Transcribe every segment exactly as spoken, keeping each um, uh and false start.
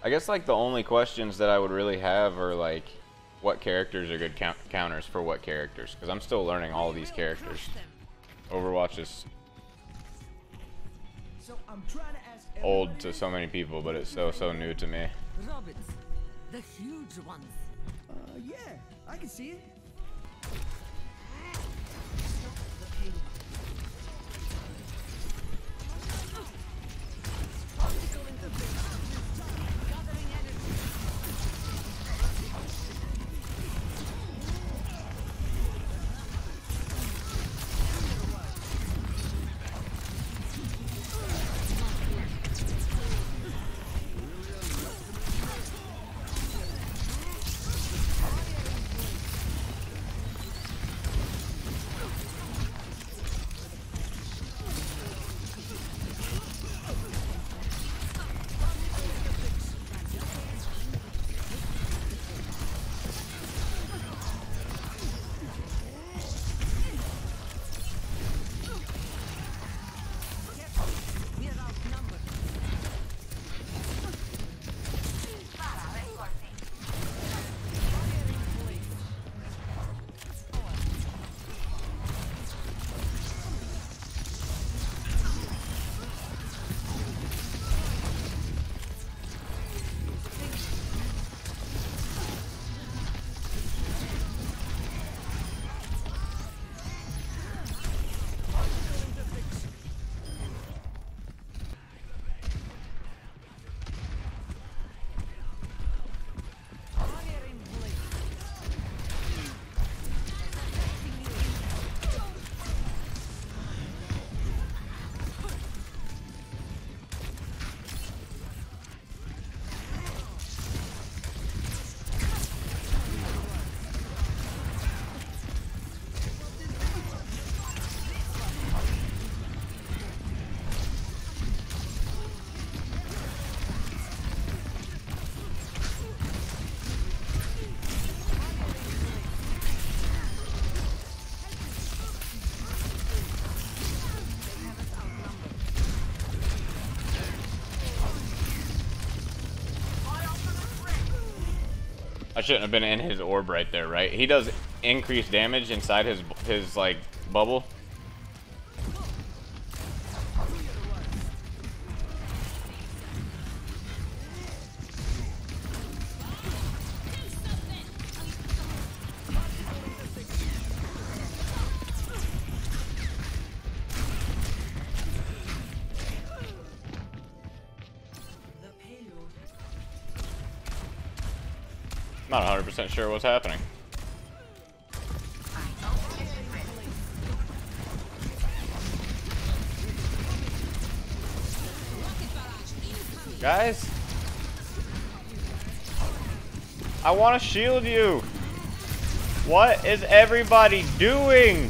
I guess like the only questions that I would really have are like, what characters are good count counters for what characters? Because I'm still learning all of these characters. Overwatch is old to so many people, but it's so so new to me. Robots, the huge ones. Uh, yeah, I can see it. I shouldn't have been in his orb right there, right? He does increased damage inside his his like bubble. Not one hundred percent sure what's happening. Guys, I want to shield you. What is everybody doing?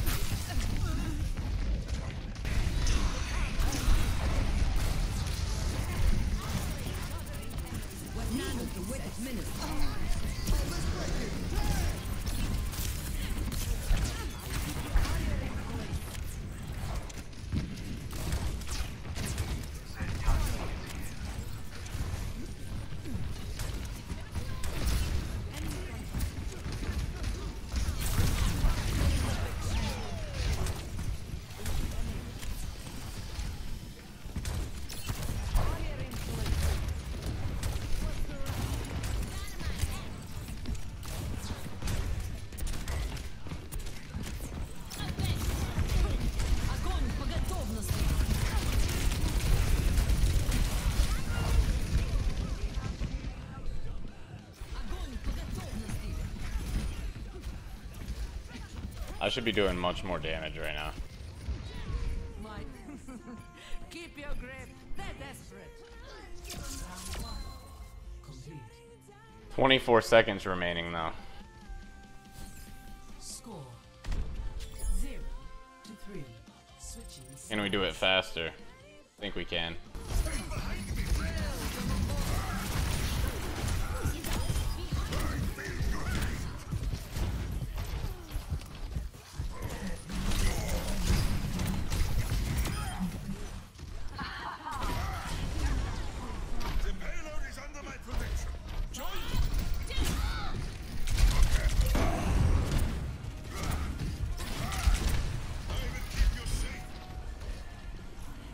I should be doing much more damage right now. Keep your grip. They're desperate. twenty-four seconds remaining though. Score zero to three. Switching. Can we do it faster? I think we can.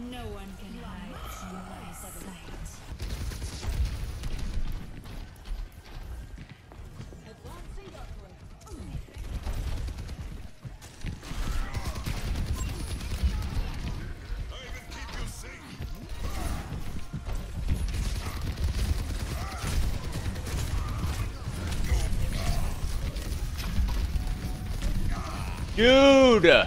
No one can hide from my sight. Dude!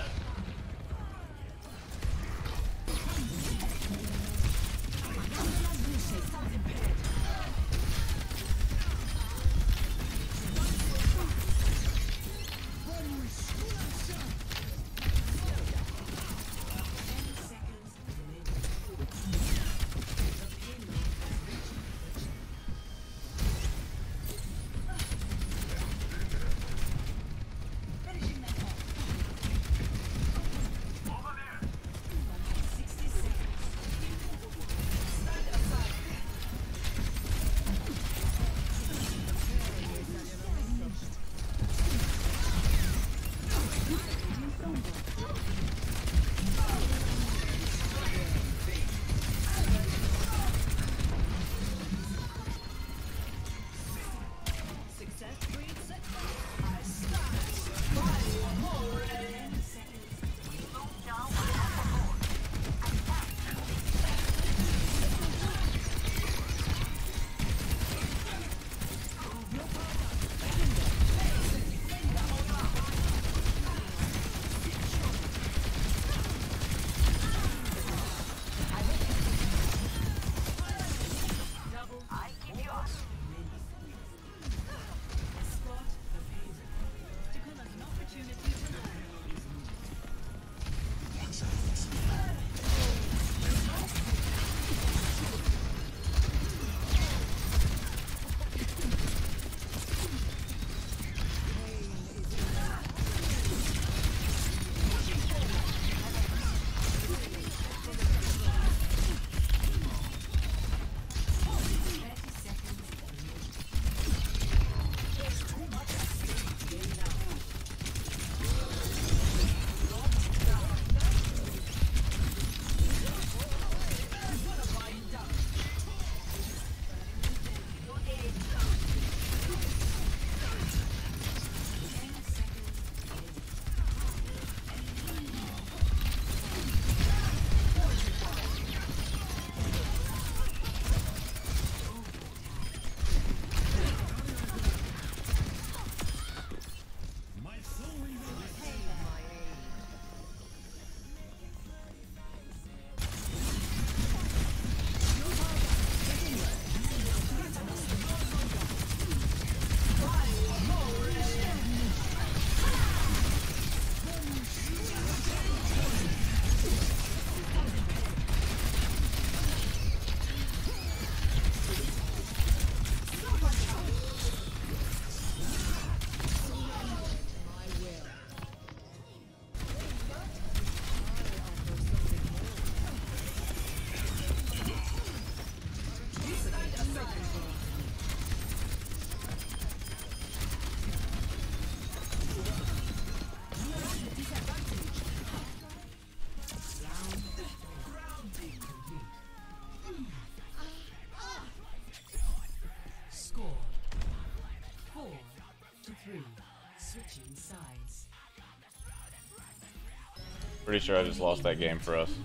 Pretty sure I just lost that game for us.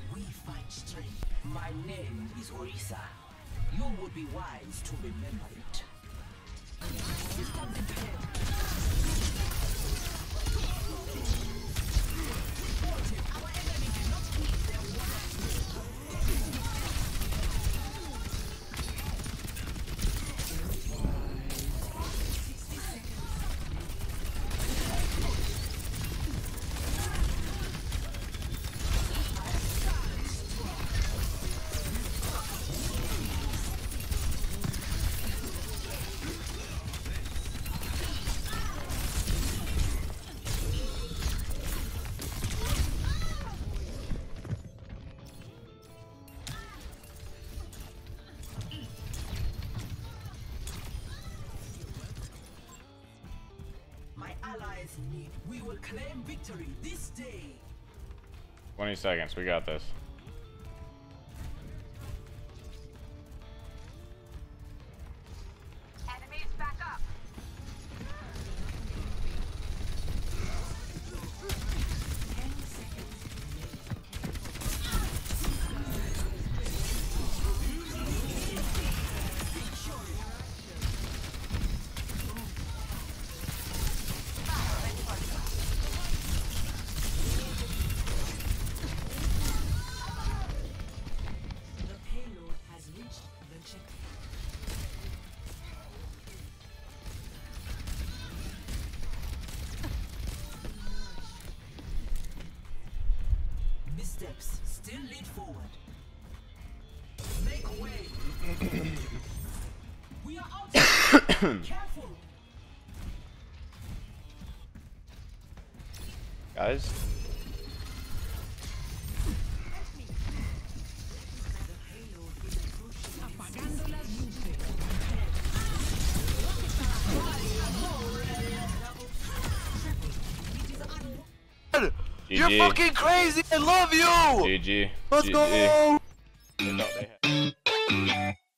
My name is Orisa. You would be wise to remember it. We will claim victory this day. twenty seconds, we got this. steps still lead forward. Make way. We are outside. Careful. Guys. You're G G. fucking crazy! I love you! G G. Let's G G. go! I thought they had-